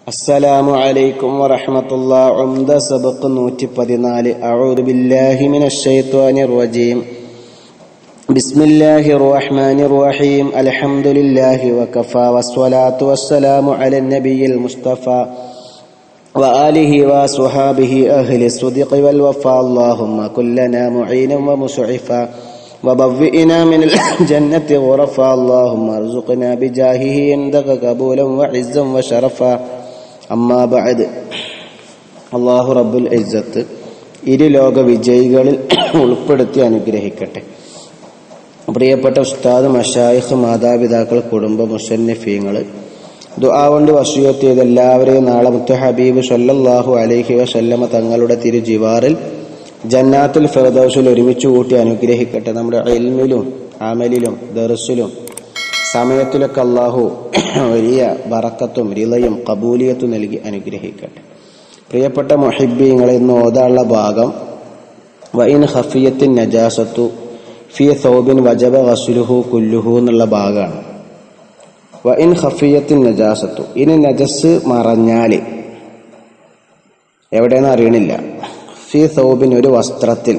السلام عليكم ورحمة الله. عمدة سبق 114. أعوذ بالله من الشيطان الرجيم. بسم الله الرحمن الرحيم. الحمد لله وكفى والصلاة والسلام على النبي المصطفى وآله وصحابه أهل الصدق والوفاء. اللهم كلنا معينا ومسعفا وبوئنا من الجنة غرفا. اللهم ارزقنا بجاهه عندك قبولا وعزا وشرفا. അമ്മാ ബഅദ്. അല്ലാഹു റബ്ബുൽ ഇസ്സത്ത് ഇരു ലോക വിജയികളിൽ ഉൾപ്പെടുത്തി അനുഗ്രഹിക്കട്ടെ. പ്രിയപ്പെട്ട ഉസ്താദ്, മശായിഖ്, മാതാപിതാക്കൾ, കുടുംബ മുസന്നിഫീങ്ങൾ, ദുആ കൊണ്ട് വസിയത്ത് ചെയ്ത എല്ലാവരെയും നാളെ മുത്ത് ഹബീബ് സല്ലല്ലാഹു അലൈഹി വസല്ലമ തങ്ങളുടെ തിരുജിവാറിൽ ജന്നാത്തുൽ ഫിർദൗസിൽ ഒരുമിച്ച് കൂട്ടി അനുഗ്രഹിക്കട്ടെ. നമ്മുടെ ഇൽമിലും അമലിലും ദർസിലും സമയത്തിലൊക്കെ അല്ലാഹു വലിയ ബറക്കത്തും റിളയും ഖബൂലിയത്തും നൽകി അനുഗ്രഹിക്കട്ടെ. പ്രിയപ്പെട്ട മുഹിബ്ബീങ്ങളെ, ഇന്ന് ഓതാനുള്ള ഭാഗം വഇൻ ഖഫിയത്തിൻ നജാസത്തു ഫീ സൗബിൻ വജബ ഗസ്ലുഹു കുല്ലുഹു എന്നുള്ള ഭാഗമാണ്. വഇൻ ഖഫിയത്തിൻ നജാസത്തു, ഇനി നജസ് മറഞ്ഞാൽ എവിടെയെന്ന് അറിയണില്ല. ഫീ സൗബിൻ, ഒരു വസ്ത്രത്തിൽ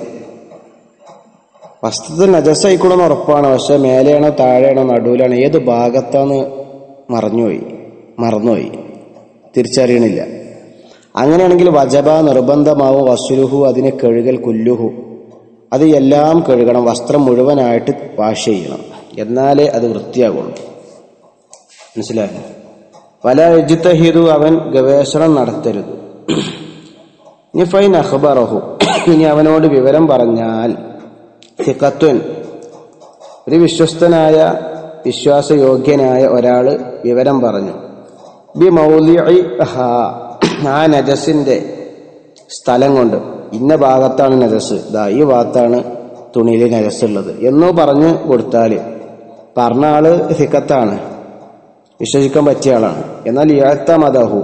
നജസായിക്കൂടെന്ന് ഉറപ്പാണ്. പക്ഷെ മേലെയാണോ താഴെയാണോ നടുവിലാണോ ഏത് ഭാഗത്താന്ന് മറന്നുപോയി, തിരിച്ചറിയണില്ല. അങ്ങനെയാണെങ്കിൽ വജബ നിർബന്ധമാവും. വസ്ലുഹു, അതിനെ കഴുകൽ. കുല്ലുഹു, അത് എല്ലാം കഴുകണം. വസ്ത്രം മുഴുവനായിട്ട് വാഷ് ചെയ്യണം, എന്നാലേ അത് വൃത്തിയാകുള്ളൂ. മനസ്സിലായോ? വല യജ്തഹിദു, അവൻ ഗവേഷണം നടത്തരുത്. ഇനി ഫൈൻ അഖ്ബറഹു, ഇനി അവനോട് വിവരം പറഞ്ഞാൽ, സിഖത്തുൻ, ഒരു വിശ്വസ്തനായ വിശ്വാസയോഗ്യനായ ഒരാള് വിവരം പറഞ്ഞു, ബി മൗലിഇ ഹാ, ആ നജസിന്റെ സ്ഥലം കൊണ്ട്, ഇന്ന ഭാഗത്താണ് നജസ്, ഈ ഭാഗത്താണ് തുണിയിൽ നജസ് ഉള്ളത് എന്നോ പറഞ്ഞു കൊടുത്താല്, പറഞ്ഞ ആള് സിഖത്താണ്, വിശ്വസിക്കാൻ പറ്റിയ ആളാണ്. എന്നാൽ യഅ്തമദഹു,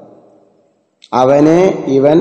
അവനെ ഇവൻ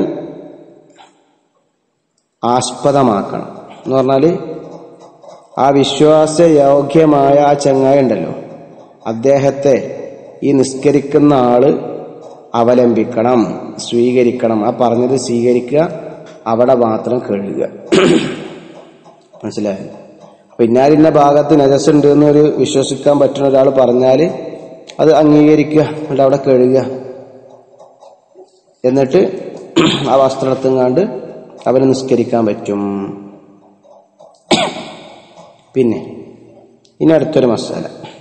ആസ്പദമാക്കണം എന്ന് പറഞ്ഞാല് ആ വിശ്വാസയോഗ്യമായ ആ ചങ്ങായി ഉണ്ടല്ലോ, അദ്ദേഹത്തെ ഈ നിസ്കരിക്കുന്ന ആള് അവലംബിക്കണം, സ്വീകരിക്കണം. ആ പറഞ്ഞത് സ്വീകരിക്കുക, അവിടെ മാത്രം കഴുകുക. മനസ്സിലായോ? പിന്നാലിന്ന ഭാഗത്ത് നജസുണ്ട് എന്നൊരു വിശ്വസിക്കാൻ പറ്റുന്ന ഒരാൾ പറഞ്ഞാല് അത് അംഗീകരിക്കുക, എന്നിട്ട് അവിടെ കഴുകുക. എന്നിട്ട് ആ വസ്ത്രത്തുങ്ങാണ്ട് അവന് നിസ്കരിക്കാൻ പറ്റും. പിന്നെ ഇനി അടുത്തൊരു മസാല,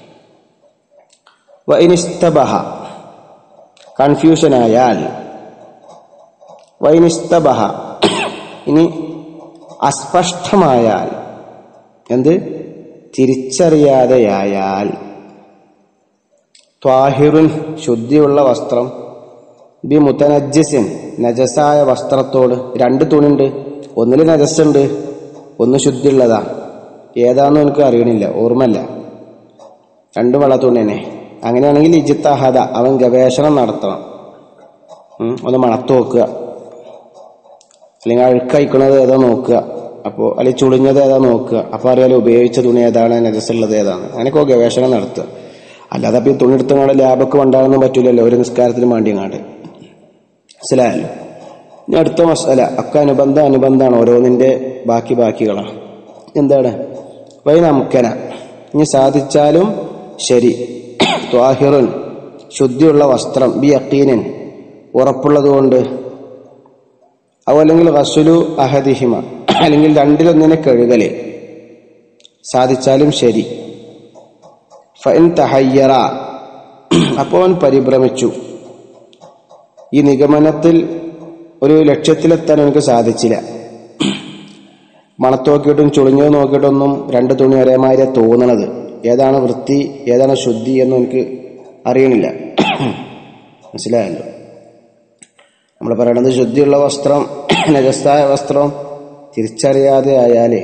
വഇനിസ്തബഹ, കൺഫ്യൂഷനായാൽ, വഇനിസ്തബഹ, ഇനി അസ്പഷ്ടമായാൽ, എന്ത് തിരിച്ചറിയാതെയായാൽ, ത്വാഹിറുൻ, ശുദ്ധിയുള്ള വസ്ത്രം, ബി മുതനജ്ജിസിൻ, നജസായ വസ്ത്രത്തോട്. രണ്ട് തുണിണ്ട്, ഒന്നിൽ നജസുണ്ട്, ഒന്ന് ശുദ്ധിയുള്ളതാ. ഏതാണെന്നും എനിക്ക് അറിയണില്ല, ഓർമ്മല്ല. രണ്ടും വെള്ള തുണി തന്നെ. അങ്ങനെയാണെങ്കിൽ ഇജ്തഹദ, അവൻ ഗവേഷണം നടത്തണം. ഒന്ന് മണത്ത് നോക്കുക, അല്ലെങ്കിൽ അഴുക്കയക്കണത് ഏതാ നോക്കുക, അപ്പോൾ അല്ലെങ്കിൽ ചുളിഞ്ഞത് ഏതാ നോക്കുക. അപ്പോൾ അറിയാലോ ഉപയോഗിച്ച തുണി ഏതാണ്, നജസുള്ളത് ഏതാണ്. അങ്ങനെയൊക്കെ ഗവേഷണം നടത്തുക. അല്ലാതെ അപ്പം ഈ തുണി എടുത്തങ്ങാണ്ട് ലാഭക്ക് ഉണ്ടാകാനൊന്നും പറ്റൂലല്ലോ, ഒരു നിസ്കാരത്തിന് വേണ്ടിയങ്ങാണ്ട്. മനസ്സിലായല്ലോ? ഇനി അടുത്ത മസാല, ഒക്കെ അനുബന്ധമാണ്, ഓരോന്നിന്റെ ബാക്കികളാണ്. എന്താണ്? വൈ നമുക്കന, ഇനി സാധിച്ചാലും ശരി, ത്വാഹിറുൻ, ശുദ്ധിയുള്ള വസ്ത്രം, ബി യഖീനിൻ, ഉറപ്പുള്ളതുകൊണ്ട്, അല്ലെങ്കിൽ ഗസ്ലു അഹദിഹിമ, അല്ലെങ്കിൽ രണ്ടിലൊന്നിനെ കഴുകല്, സാധിച്ചാലും ശരി. ഫഇൻ തഹയ്യറ, അപ്പോൾ അവൻ പരിഭ്രമിച്ചു, ഈ നിഗമനത്തിൽ ഒരു ലക്ഷ്യത്തിലെത്താൻ എനിക്ക് സാധിച്ചില്ല. മണത്ത് നോക്കിയിട്ടും ചുളിഞ്ഞത് നോക്കിയിട്ടൊന്നും രണ്ട് തുണി ഒരേമാതിരി തോന്നണത്, ഏതാണ് വൃത്തി ഏതാണ് ശുദ്ധി എന്നും എനിക്ക് അറിയണില്ല. മനസ്സിലായല്ലോ? നമ്മൾ പറയണത് ശുദ്ധിയുള്ള വസ്ത്രം, നജസായ വസ്ത്രം തിരിച്ചറിയാതെ ആയാല്,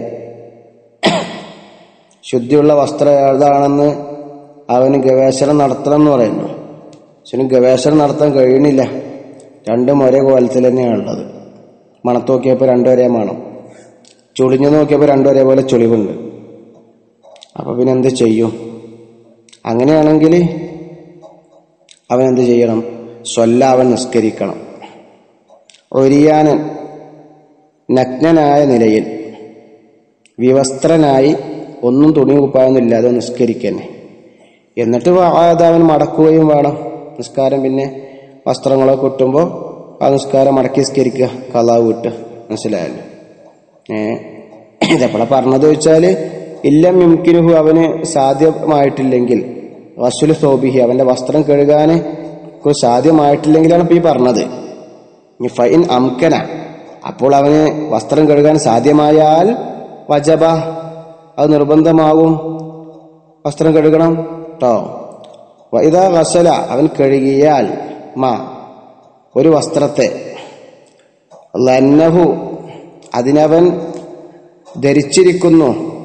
ശുദ്ധിയുള്ള വസ്ത്രം ഏതാണെന്ന് അവന് ഗവേഷണം നടത്തണം എന്ന് പറയുന്നു. പക്ഷെ ഗവേഷണം നടത്താൻ കഴിയണില്ല, രണ്ടും ഒരേ കോലത്തിൽ തന്നെയാണുള്ളത്. മണത്ത് നോക്കിയപ്പോൾ രണ്ടും ഒരേ മണം, ചുളിഞ്ഞു നോക്കിയപ്പോൾ രണ്ടും ഒരേപോലെ ചുളിവുണ്ട്. അപ്പൊ പിന്നെ എന്ത് ചെയ്യും? അങ്ങനെയാണെങ്കിൽ അവൻ എന്ത് ചെയ്യണം? സ്വല്ല അവൻ നിസ്കരിക്കണം. ഒരിയാനൻ നഗ്നനായ നിലയിൽ വിവസ്ത്രനായി ഒന്നും തുണി കുപ്പായൊന്നുമില്ലാതെ നിസ്കരിക്കന്നെ. എന്നിട്ട് അവൻ മടക്കുകയും വേണം നിസ്കാരം. പിന്നെ വസ്ത്രങ്ങളൊക്കെ കിട്ടുമ്പോൾ ആ നിസ്കാരം മടക്കി നിസ്കരിക്കുക, ഖളാ വിട്ട്. മനസ്സിലായല്ലോ? ഇതെപ്പോഴാ പറഞ്ഞത് വെച്ചാൽ ഇല്ലം യുംകിനുഹു അവന് സാധ്യമായിട്ടില്ലെങ്കിൽ ഗസ്ലു സൗബിഹി അവന്റെ വസ്ത്രം കഴുകാൻ സാധ്യമായിട്ടില്ലെങ്കിലാണ് ഇപ്പൊ ഈ പറഞ്ഞത്. ഫൈൻ അംകന അപ്പോൾ അവന് വസ്ത്രം കഴുകാൻ സാധ്യമായാൽ വജബ അത് നിർബന്ധമാകും, വസ്ത്രം കഴുകണം ട്ടോ. വഇദാ ഗസല അവൻ കഴുകിയാൽ ഒരു വസ്ത്രത്തെ ലന്നഹു അതിനവൻ ധരിച്ചിരിക്കുന്നു,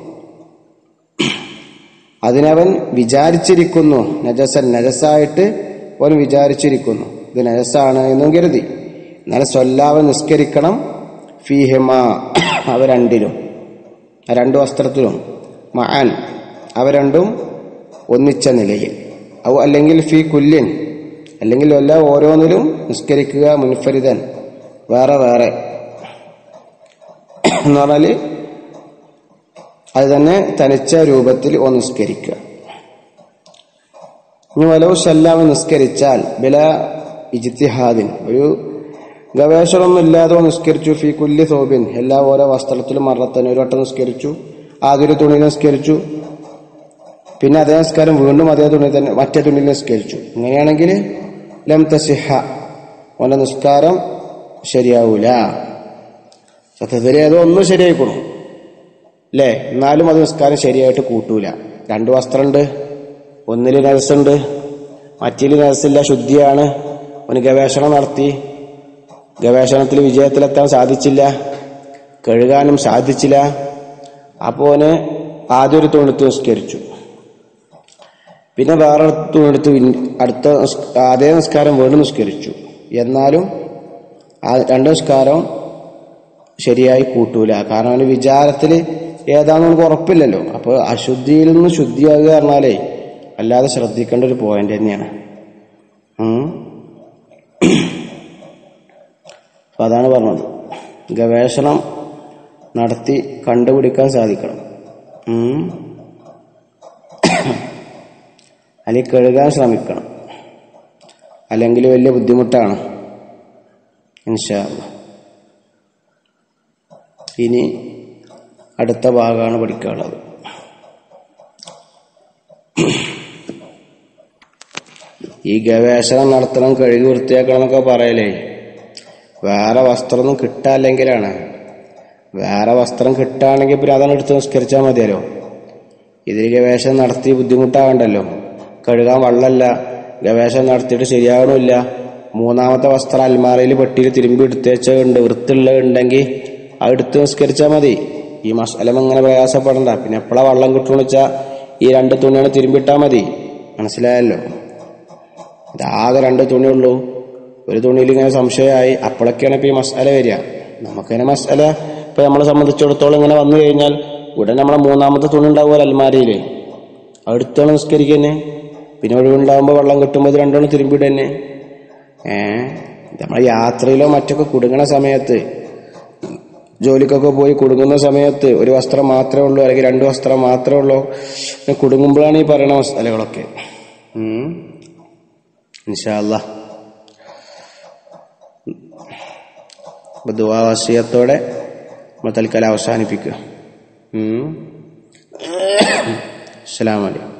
അതിനവൻ വിചാരിച്ചിരിക്കുന്നു, നജസൻ നജസായിട്ട് അവൻ വിചാരിച്ചിരിക്കുന്നു, ഇത് നജസാണ് എന്നും കരുതി. എന്നാലും സ്വല്ലാവൻ നിസ്കരിക്കണം ഫീഹിമ അവ രണ്ടിലും, രണ്ടു വസ്ത്രത്തിലും, മഅൻ അവ രണ്ടും ഒന്നിച്ച നിലയിൽ, ഔ അല്ലെങ്കിൽ ഫീ കുല്ലിൻ അല്ലെങ്കിൽ എല്ലാ ഓരോന്നിലും നിസ്കരിക്കുക, മുൻഫരിദൻ വേറെ വേറെ എന്ന് പറഞ്ഞാല് അത് തന്നെ തനിച്ച രൂപത്തിൽ ഒന്ന് നിസ്കരിക്കുക. ഇനി വലവ് സല്ലാമൻ നിസ്കരിച്ചാൽ ബില ഇജ്തിഹാദിൻ ഒരു ഗവേഷണമൊന്നും ഇല്ലാതെ നിസ്കരിച്ചു, ഫീ കുല്ലി സൗബിൻ എല്ലാ ഓരോ വസ്ത്രത്തിലും മറത്തന്നെ ഒരു വട്ടം നിസ്കരിച്ചു, ആദ്യൊരു തുണിയിൽ നിസ്കരിച്ചു, പിന്നെ അതേ നിസ്കാരം വീണ്ടും അതേ തുണി തന്നെ മറ്റേ തുണിയിൽ നിസ്കരിച്ചു. ഇങ്ങനെയാണെങ്കിൽ ലം തസിഹ അവന്റെ നിസ്കാരം ശരിയാവൂല. സത്യത്തിൽ അതൊന്നും ശരിയായിക്കോളും അല്ലേ, എന്നാലും അത് നിസ്കാരം ശരിയായിട്ട് കൂട്ടൂല. രണ്ടു വസ്ത്രമുണ്ട്, ഒന്നിൽ നജസുണ്ട്, മറ്റേൽ നജസില്ല, ശുദ്ധിയാണ്. അവന് ഗവേഷണം നടത്തി, ഗവേഷണത്തിൽ വിജയത്തിലെത്താൻ സാധിച്ചില്ല, കഴുകാനും സാധിച്ചില്ല. അപ്പോൾ അവന് ആദ്യം ഒരു തുണിയെടുത്ത് നിസ്കരിച്ചു, പിന്നെ വേറെ തുണിയെടുത്ത് അടുത്ത അതേ നിസ്കാരം വീണ്ടും നിസ്കരിച്ചു. എന്നാലും ആ രണ്ട് നിസ്കാരം ശരിയായി കൂട്ടൂല. കാരണം അവന് വിചാരത്തിൽ ഏതാണെന്ന് നമുക്ക് ഉറപ്പില്ലല്ലോ. അപ്പോൾ അശുദ്ധിയിൽ നിന്ന് ശുദ്ധിയാകുക പറഞ്ഞാലേ അല്ലാതെ ശ്രദ്ധിക്കേണ്ട ഒരു പോയിന്റ് തന്നെയാണ്. അപ്പൊ അതാണ് പറഞ്ഞത്, ഗവേഷണം നടത്തി കണ്ടുപിടിക്കാൻ സാധിക്കണം, അല്ലെങ്കിൽ കഴുകാൻ ശ്രമിക്കണം, അല്ലെങ്കിൽ വലിയ ബുദ്ധിമുട്ടാണ്. ഇൻഷാ അല്ലാഹ് ഇനി അടുത്ത ഭാഗമാണ് പഠിക്കാനുള്ളത്. ഈ ഗവേഷണം നടത്തണം, കഴുകി വൃത്തിയാക്കണം എന്നൊക്കെ പറയലേ വേറെ വസ്ത്രമൊന്നും കിട്ടാല്ലെങ്കിലാണ്. വേറെ വസ്ത്രം കിട്ടുകയാണെങ്കിൽ പിന്നെ അതാണ് എടുത്ത് നിസ്കരിച്ചാൽ മതിയല്ലോ. ഇതിൽ ഗവേഷണം നടത്തി ബുദ്ധിമുട്ടാകണ്ടല്ലോ. കഴുകാൻ വെള്ളമല്ല, ഗവേഷണം നടത്തിയിട്ട് ശരിയാകണമില്ല. മൂന്നാമത്തെ വസ്ത്രം അൽമാറയിൽ പെട്ടിയിൽ തിരുമ്പി എടുത്തേച്ചുണ്ട്, വൃത്തിയുള്ളതുണ്ടെങ്കിൽ അത് എടുത്ത് നിസ്കരിച്ചാൽ മതി. ഈ മസാലം അങ്ങനെ പ്രയാസപ്പെടണ്ട. പിന്നെ എപ്പോഴാ വെള്ളം കിട്ടുമെന്ന് വെച്ചാൽ ഈ രണ്ട് തുണിയാണ് തിരുമ്പിട്ടാൽ മതി. മനസ്സിലായല്ലോ? ഇതാകെ രണ്ട് തുണിയുള്ളൂ, ഒരു തുണിയിൽ ഇങ്ങനെ സംശയമായി, അപ്പോഴൊക്കെയാണ് ഇപ്പൊ ഈ മസാല വരിക. നമുക്കിങ്ങനെ മസാല ഇപ്പൊ നമ്മളെ സംബന്ധിച്ചിടത്തോളം ഇങ്ങനെ വന്നു കഴിഞ്ഞാൽ ഉടനെ നമ്മളെ മൂന്നാമത്തെ തുണി ഉണ്ടാവുമല്ലോ അൽമാരിയില്, അടുത്താണ് നിസ്കരിക്കന്നെ. പിന്നെ ഒഴിവുണ്ടാകുമ്പോൾ വെള്ളം കിട്ടുമ്പോൾ ഇത് രണ്ടോണം തിരുമ്പിടന്നെ. നമ്മളെ യാത്രയിലോ മറ്റൊക്കെ കുടുങ്ങണ സമയത്ത്, ജോലിക്കൊക്കെ പോയി കുടുങ്ങുന്ന സമയത്ത് ഒരു വസ്ത്രം മാത്രമേ ഉള്ളൂ, അല്ലെങ്കിൽ രണ്ട് വസ്ത്രം മാത്രമേ ഉള്ളൂ, കുടുങ്ങുമ്പോഴാണ് ഈ പറയുന്ന മസാലകളൊക്കെ. ഇൻഷാ അല്ലാഹ് ദുആ വസിയത്തോടെ നമ്മൾ തൽക്കാലം അവസാനിപ്പിക്കുക. അസ്സലാമു അലൈക്കും.